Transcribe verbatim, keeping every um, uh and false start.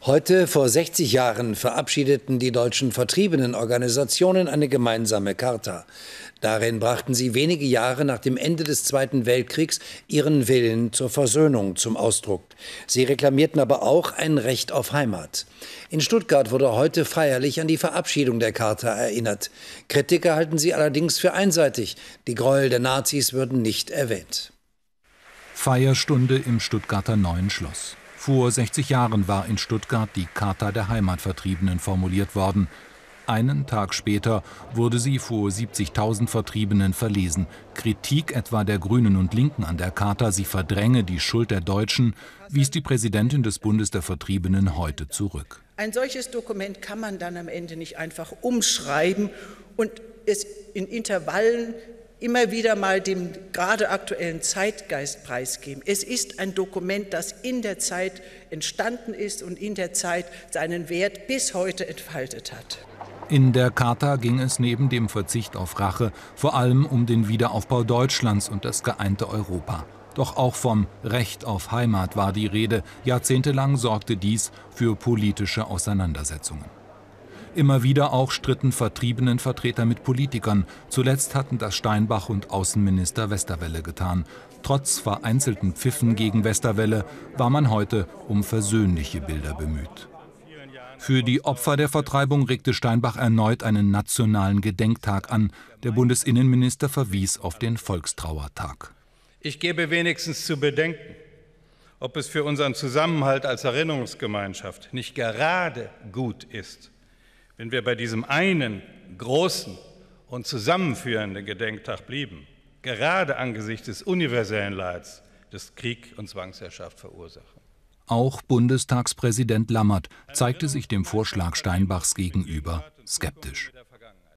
Heute vor sechzig Jahren verabschiedeten die deutschen Vertriebenenorganisationen eine gemeinsame Charta. Darin brachten sie wenige Jahre nach dem Ende des Zweiten Weltkriegs ihren Willen zur Versöhnung zum Ausdruck. Sie reklamierten aber auch ein Recht auf Heimat. In Stuttgart wurde heute feierlich an die Verabschiedung der Charta erinnert. Kritiker halten sie allerdings für einseitig. Die Gräuel der Nazis würden nicht erwähnt. Feierstunde im Stuttgarter Neuen Schloss. Vor sechzig Jahren war in Stuttgart die Charta der Heimatvertriebenen formuliert worden. Einen Tag später wurde sie vor siebzigtausend Vertriebenen verlesen. Kritik etwa der Grünen und Linken an der Charta, sie verdränge die Schuld der Deutschen, wies die Präsidentin des Bundes der Vertriebenen heute zurück. Ein solches Dokument kann man dann am Ende nicht einfach umschreiben und es in Intervallen immer wieder mal dem gerade aktuellen Zeitgeist preisgeben. Es ist ein Dokument, das in der Zeit entstanden ist und in der Zeit seinen Wert bis heute entfaltet hat. In der Charta ging es neben dem Verzicht auf Rache vor allem um den Wiederaufbau Deutschlands und das geeinte Europa. Doch auch vom Recht auf Heimat war die Rede. Jahrzehntelang sorgte dies für politische Auseinandersetzungen. Immer wieder auch stritten Vertriebenenvertreter mit Politikern. Zuletzt hatten das Steinbach und Außenminister Westerwelle getan. Trotz vereinzelten Pfiffen gegen Westerwelle war man heute um versöhnliche Bilder bemüht. Für die Opfer der Vertreibung regte Steinbach erneut einen nationalen Gedenktag an. Der Bundesinnenminister verwies auf den Volkstrauertag. Ich gebe wenigstens zu bedenken, ob es für unseren Zusammenhalt als Erinnerungsgemeinschaft nicht gerade gut ist, wenn wir bei diesem einen großen und zusammenführenden Gedenktag blieben, gerade angesichts des universellen Leids, das Krieg und Zwangsherrschaft verursachen. Auch Bundestagspräsident Lammert zeigte sich dem Vorschlag Steinbachs gegenüber skeptisch.